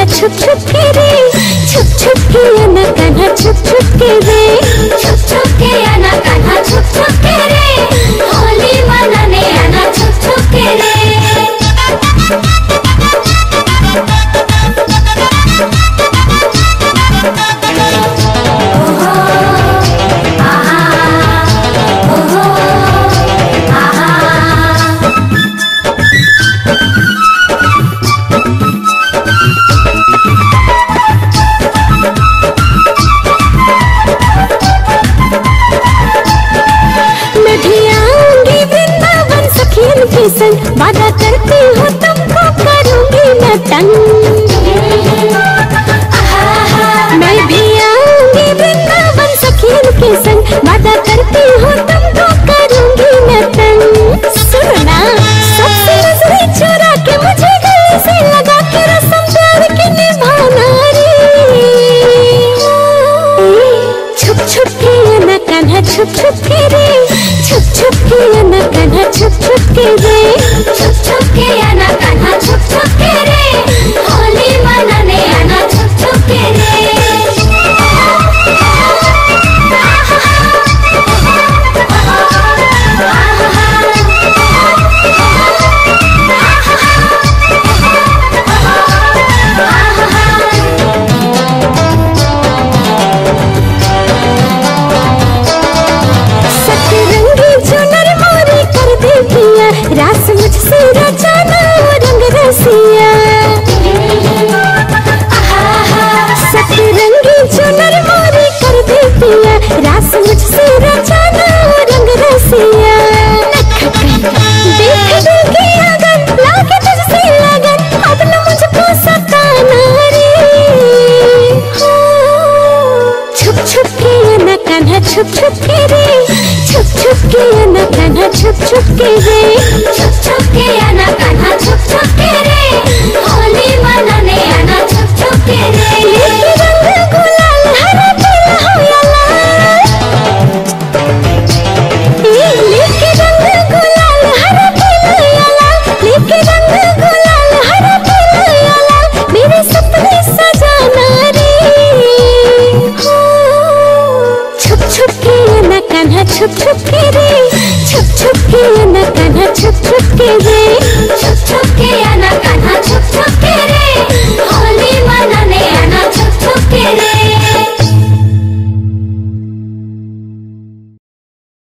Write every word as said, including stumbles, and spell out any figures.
छुप छुप के रे, छुप छुप के आना कान्हा छुप छुप के रे, छुप छुप के आना कान्हा छुप छुप के रे, होली मनाने आना छुप छुप के रे। वादा करती हूँ तुमको करूँगी मैं तंग, मैं भी आऊँगी वृंदावन सखियों के संग, वादा करती हूँ तुमको करूँगी मैं तंग। सुनना सबसे नजरें चुरा के मुझे गले से लगा के रस्म प्यार की निभाना रे, छुप छुप के आना कान्हा छुप छुप के रे, छुप छुप के आना कान्हा छुप छुप के रे, छुप छुप के आना कान्हा छुप छुप के रे, होली मनाने आना छुप छुप के रे। रास मुझसे रचाना रंग रसिया, सतरंगी चुनर मोरी कर दे पिया, रास मुझसे रचाना रंग रसिया। देख देखे अगन लागे तुझसे लगन, अब न मुझको सताना रे, छुप छुप के आना कान्हा छुप छुप के रे, छुप छुप के आना कान्हा छुप छुप के रे, छुप छुप के आना कान्हा छुप छुप के रे, होली मनाने आना छुप छुप के रे। लेके रंग गुलाल हरा पीला हो या लाल, लेके रंग गुलाल हरा पीला या लाल, लेके रंग गुलाल हरा पीला या लाल, मेरे सपने सजाना रे, छुप छुप के आना कान्हा छुप छुप के रे, छुप छुप के आना कान्हा छुप छुप के रे, छुप छुप के